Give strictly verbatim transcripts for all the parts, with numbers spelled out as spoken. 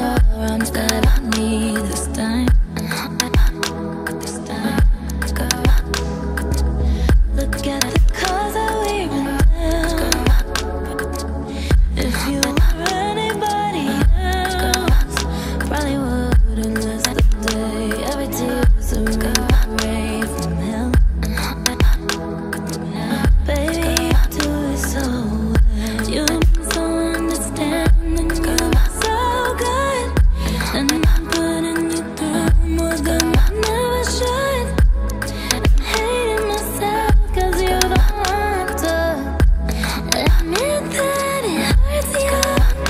arms that I need this time. This time. Look at the cars that we run down. If you were anybody else, probably wouldn't last the day. Every tear was a ray from hell. Baby, you do it so well. You been so understanding, you been so good, and I'm putting you through more than I never should. I'm hating myself 'cause you don't want to admit that it hurts you.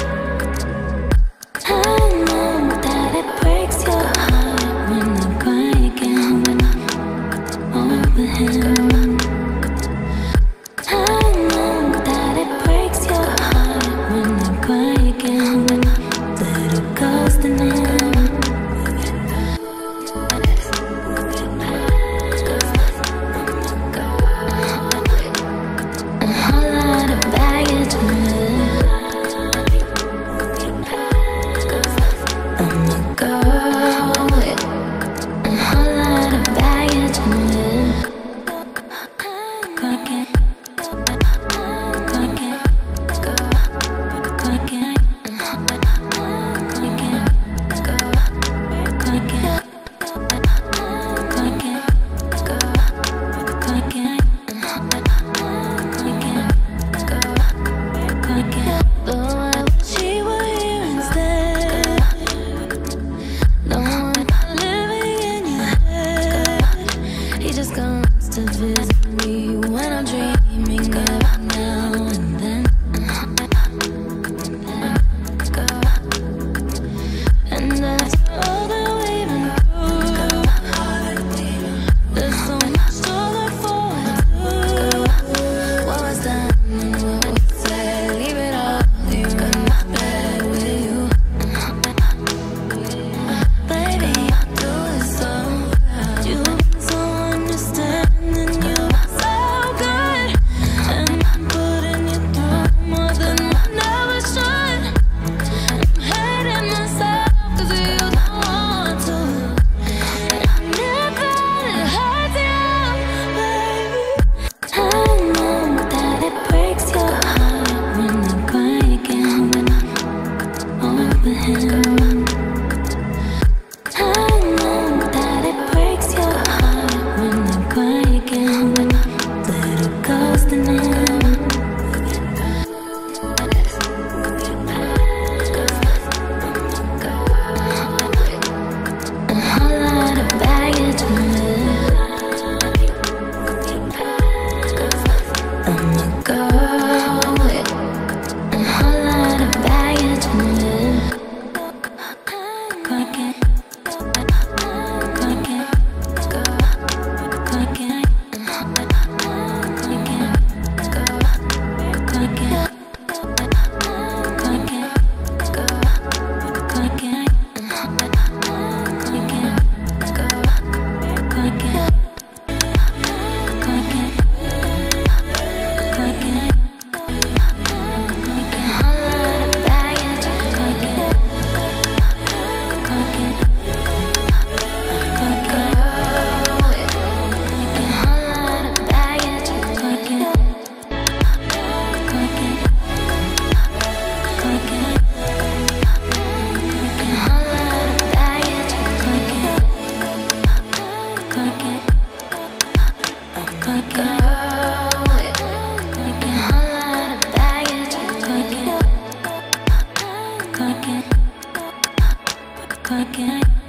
I know that it breaks your heart when I cry again over him. I know that it breaks your heart when I cry again. Little ghost in him. A whole lot of baggage in it. I'm a girl with a whole lot of baggage in it. Clock it. Clock it. Clock it. To visit me when I'm dreaming about now and then. And after all that we've been through, there's so much to look forward to. What was done and what was said, leave it all here in my bed with you. Baby, I do it so well. You've been so understanding, you are so good, and I'm putting you through more than I never should. I'm hating myself 'cause you don't want to. And I never it hurts you, baby. I know that it breaks your heart when I cry again over him. I know that it breaks your heart when I cry again. Little ghost in him. A whole lot of baggage in it. I'm a girl with a whole lot of baggage in it. Clock it. Clock it. Clock it. Clock it.